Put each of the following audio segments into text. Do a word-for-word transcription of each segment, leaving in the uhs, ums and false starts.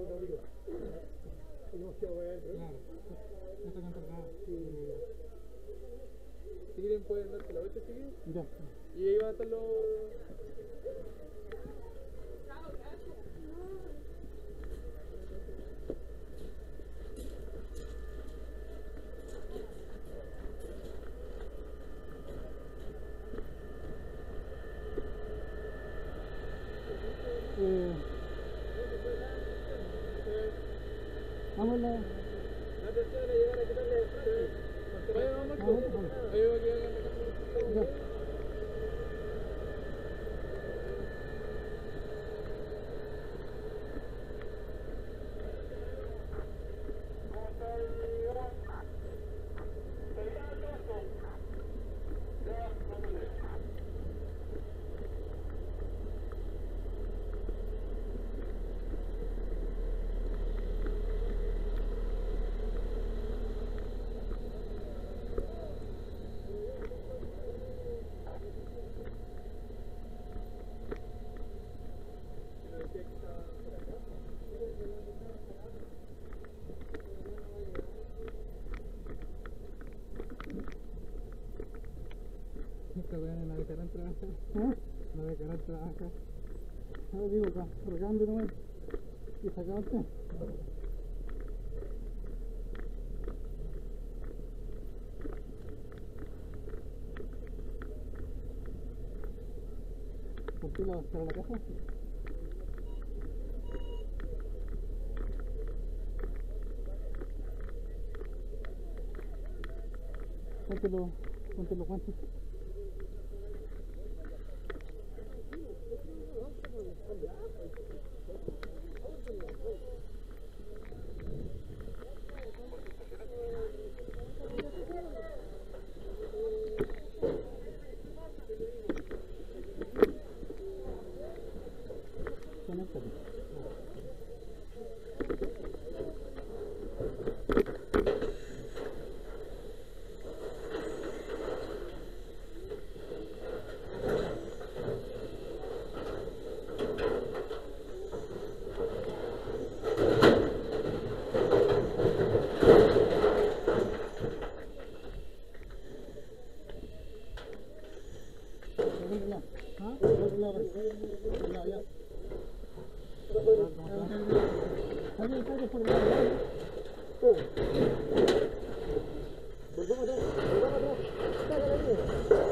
Claro. No está controlado. Si quieren pueden darte la vuelta seguida. Ya. Y ahí van a estar los... Eh, vamos a la... La atención a llegar a quitarle el frente. Vaya, vamos, Marco. Ahí va a quedar la Ya. Esta weá no dejarán trabajar. ¿Eh? No dejarán trabajar. Ahora digo acá, cargando nomás. Y sacarte. ¿Por qué la vas para la casa? Ponte los, ponte los guantes. Conéctate. ¿Ah? Ya, ya. Sale el carro por el lado. Volvamos atrás, volvamos atrás. Saca la línea.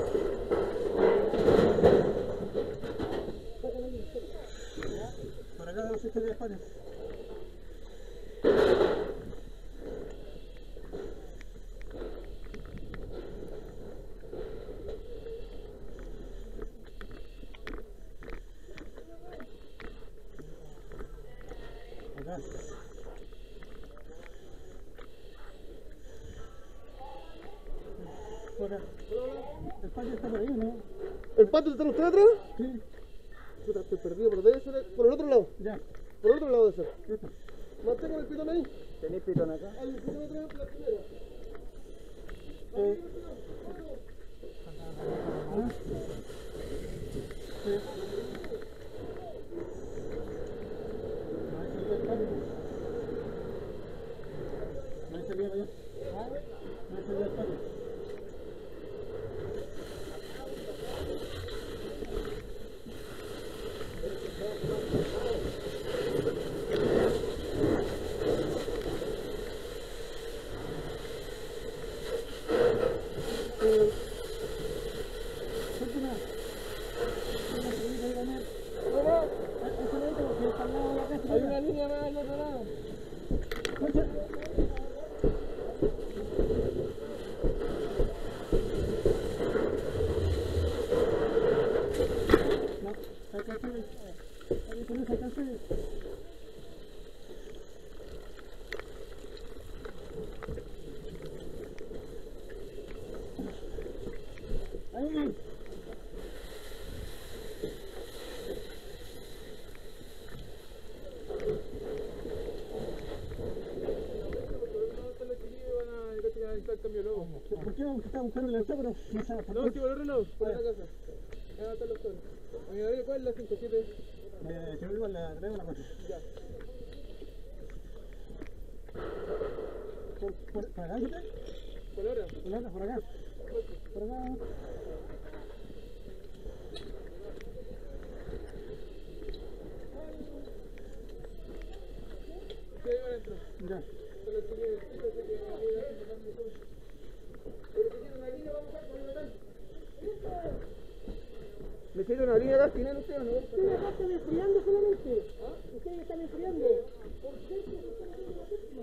Saca la línea. Por acá no se quede espacio. Acá. Por acá. El patio está por ahí, ¿no? ¿El patio está usted atrás? Sí. Puta, estoy perdido, pero debe ser por el otro lado. Ya. Por el otro lado debe ser. Listo. Mantengan el pitón ahí. ¿Tenéis pitón acá? Hay un pitón atrás, la primera. Eh. ¿Ah? Sí. No hay salida allá. No hay salida al patio. Eh, suéltala. Una salida ahí, Daniel. Esa lente porque está al lado de la casa. Hay una línea más al otro lado. Suéltala. No, saca el pie. Ahí tenés, saca el pie. Ahí, ahí. El cambio luego. ¿Por qué vamos a estar buscando el pero no sabe por No, qué? sí, por el otro lado, por la casa. Ahí van a estar los toros. Oye, a ver, ¿cuál es la cinco siete? Eh, que me digo la traigo la cosa. Ya. por, por, por acá, ¿viste? ¿Por ahora? Por acá, por acá. Por acá. ¿Qué hay adentro? Ya. Pero si que se que había pero si tiene una línea vamos a poner ¿me sigue una línea gas tienen ustedes o no? Ustedes acá están enfriando solamente. ¿Ah? Ustedes están enfriando. ¿Por qué se están haciendo la víctima?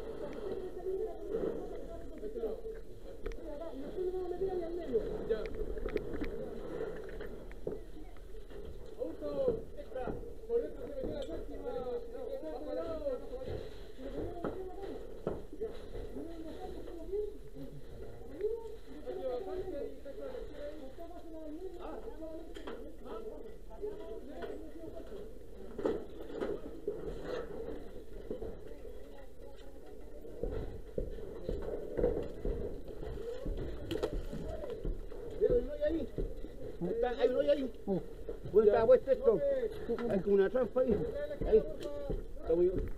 Nosotros vamos a meter ahí al medio. Ya. Auto, extra. Por dentro se metió la séptima. Bajo al lado. Hay que bajarse y sacar la izquierda ahí. Ah. Hay un hoyo ahí. ¿Dónde está puesto esto? Hay como una trampa ahí. Ahí. Está muy bien.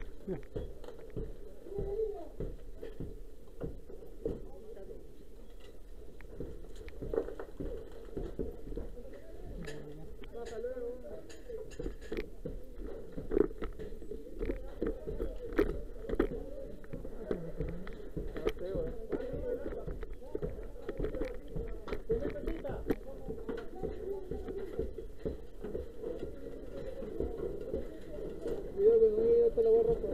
Cuidado que no llegue hasta la barra roja.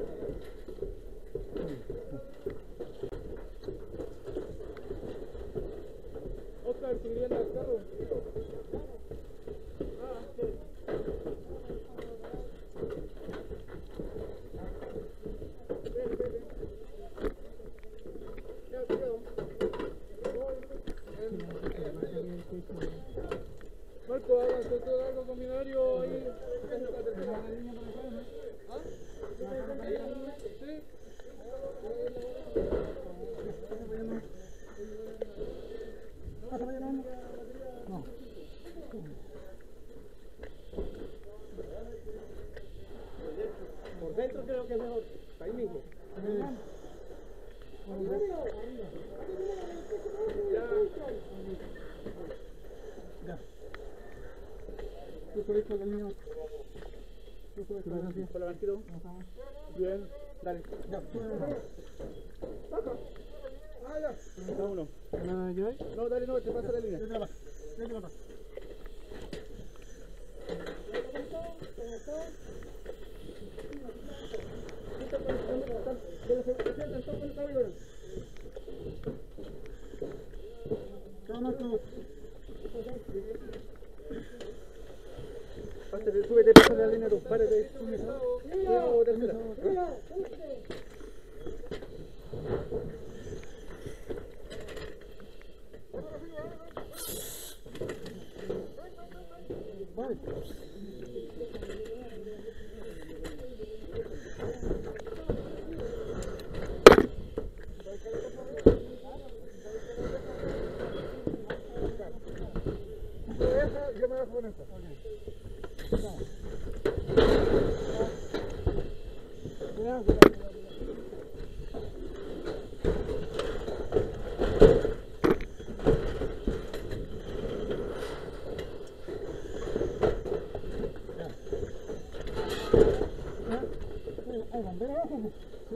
Oscar, si querían al carro. Ah, sí. Ven, ven, ven. Ya, cuidado. Marco, hagan todo algo con mi horario ahí. ¿Ah? ¿Sí? ¿Pasa para allá? No. Por dentro creo que es mejor. Ahí mismo. Ya. Tú subiste el niño. Tú subiste el niño. Por la banquito. Bien. Dale. Ya, Ah, ya. Está uno. ¿me lleváis? No, dale, no, te pasa la línea. Vete la paz. Vete la paz. Pásate, súbete, pasa la línea, tú. Párate ahí. Cuidado, tercera. Yo me bajo con esta. ¿Hay bandera abajo? Sí.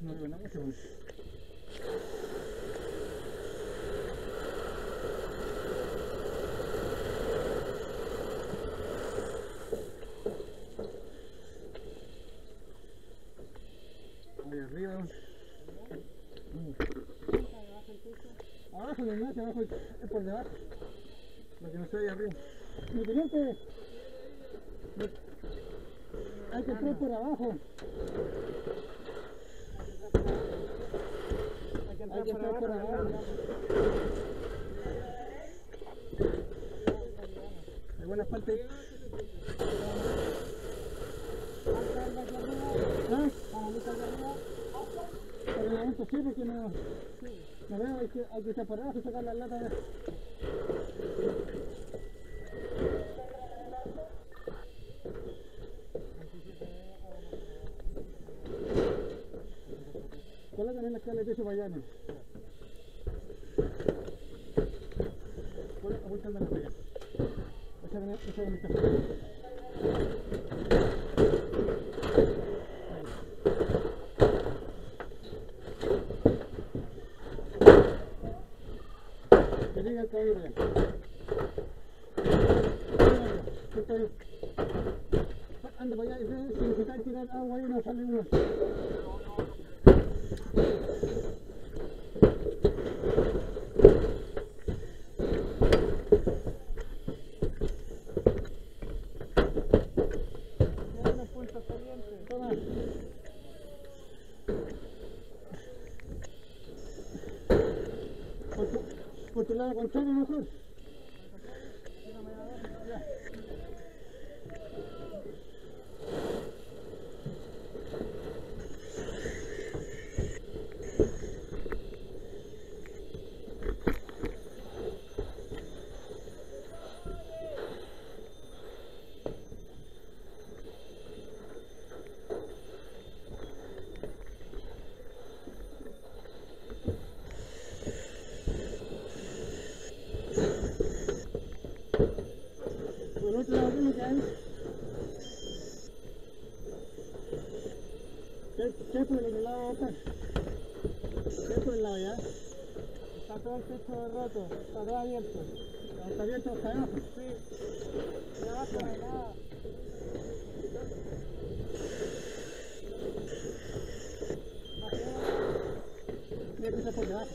No veo nada mucho. Ahí arriba. Abajo, de noche, abajo, es por debajo. Lo que no se ve arriba. Mi teniente, hay que entrar por abajo. Hay que entrar por abajo. Hay buenas partes. ¿Ah? Por el momento sí, porque no, no veo, hay que, hay que echar por abajo y sacar las latas. Colocan en la escala de techo para allá, ¿no? Apuntando la playa. Échame, échame el café. Que llegue el caballo allá. Anda para allá, si necesitas tirar agua ahí no sale uno. Por tu lado contrario mejor. Por otro lado, ¿qué hay? ¿Qué, qué por el lado acá? ¿Qué por el lado allá? Está todo el techo roto, está todo abierto. ¿Está abierto hasta abajo? Sí. De abajo no hay nada. Tiene que ser por debajo.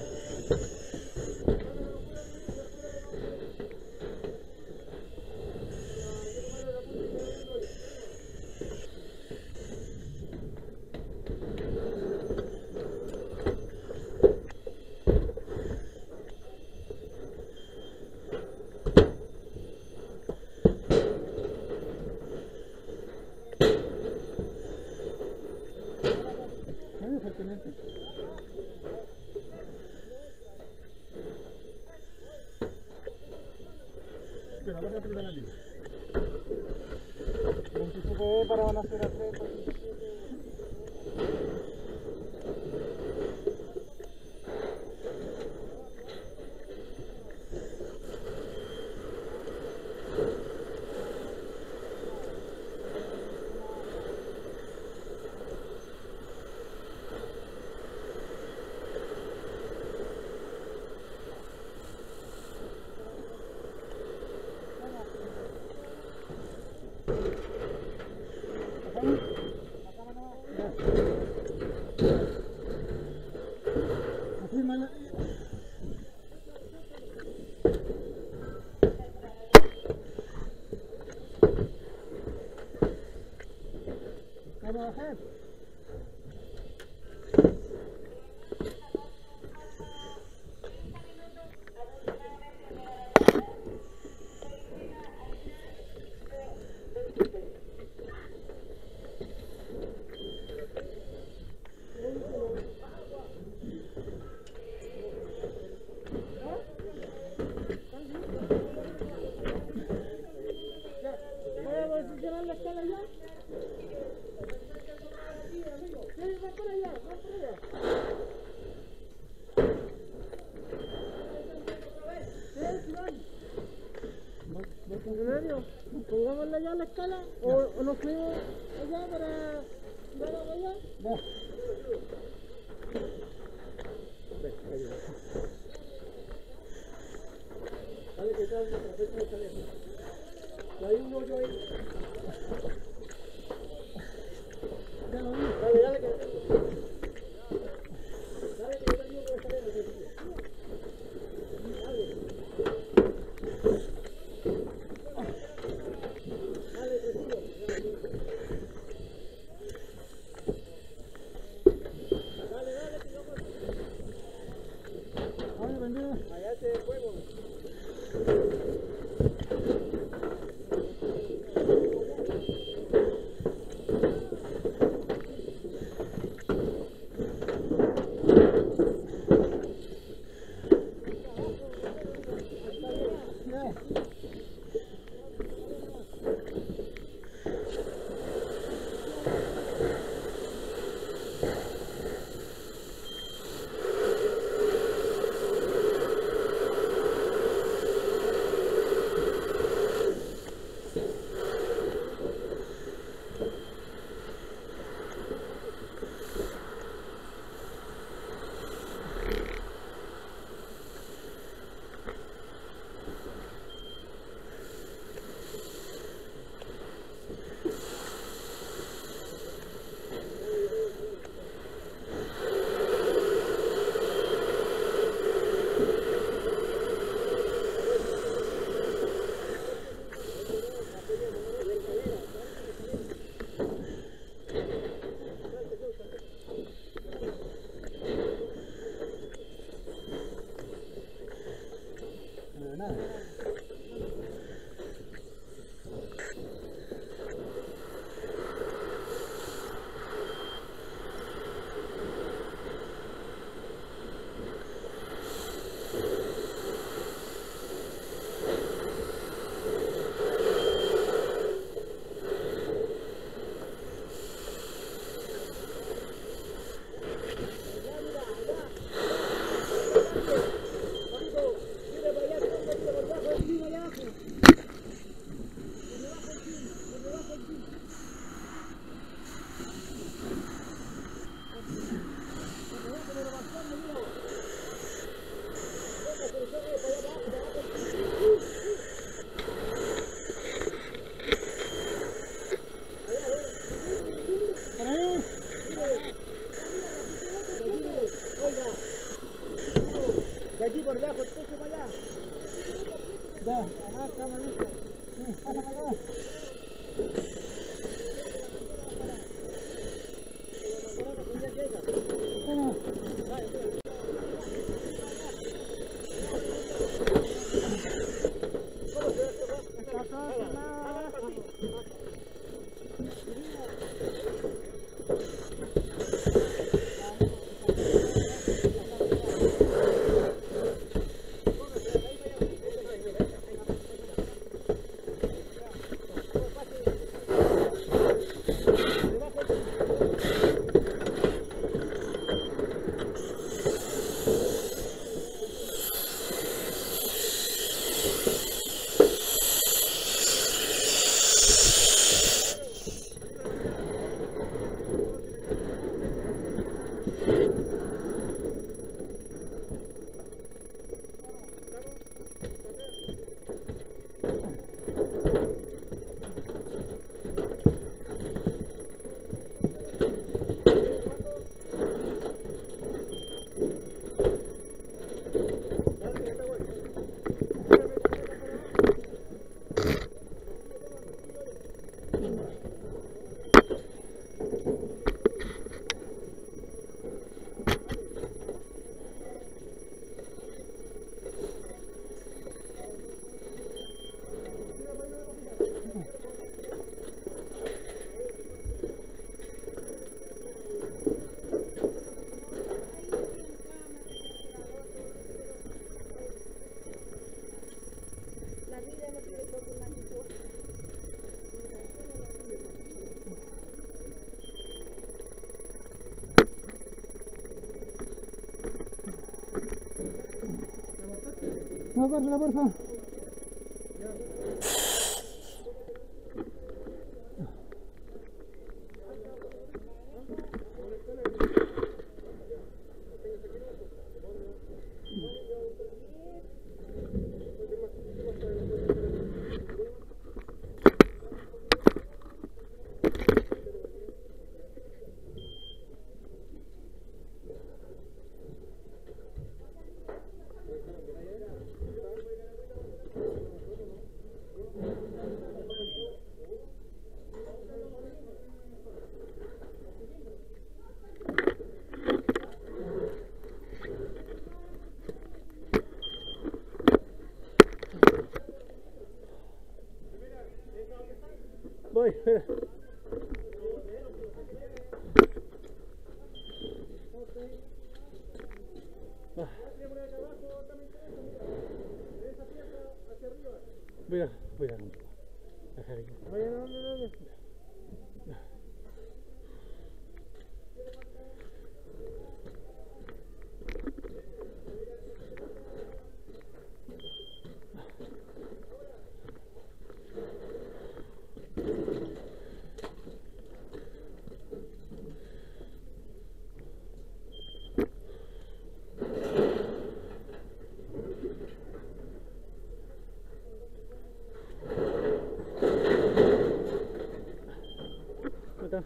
Exactamente. Pero ahora voy a la línea. veintisiete B para van a hacer a tres. Vamos a bajar. ¿Voy a posicionar la escala ya? Sí, va por allá, va por allá. Sí, Iván. Funcionario, pongámosle allá la escala o, o nos fuimos allá para tirar agua allá. No. así por debajo, el techo para allá. Ya, acá estamos listos. Sí, pasa para acá. Bueno. Está todo quemado abajo. No, córtala, por favor. Voy, espera. Ah. Voy a, voy a dejar aquí. Vaya, no, no, no. Está.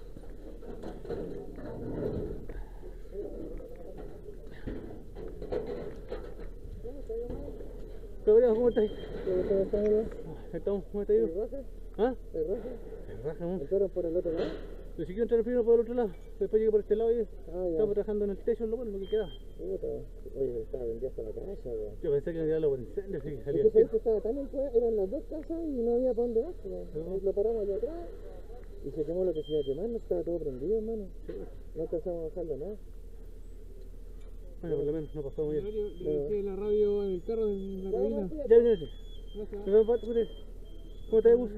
Gabriel, ¿cómo estás? ¿Estamos? ¿Cómo estás? ¿Ah? ¿El raja? El raja, ¿no? ¿Entraron por el otro lado? Yo siguió entrar primero por el otro lado, después llegué por este lado y Ah, ya. estamos trabajando en el techo, lo bueno, lo que queda. Puta. Oye, pero estaba vendida hasta la casa, weón. Yo pensé que me iba a por incendio, así que salía Es que así. que estaba tan en cueva, eran las dos casas y no había para dónde más, weón. Lo paramos allá atrás y se quemó lo que se iba a quemar, no estaba todo prendido, hermano. No alcanzamos a bajarlo nada. Bueno, por lo menos no pasó muy bien. Le dejé la radio en el carro, en la cabina. Ya viene ese. Gracias. ¿Cómo te ves?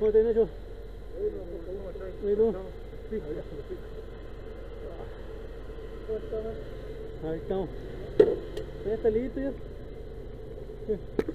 ¿Cómo te han hecho? ¿Y tú? Sí. Ahí estamos. ¿Ya está listo ya? Sí.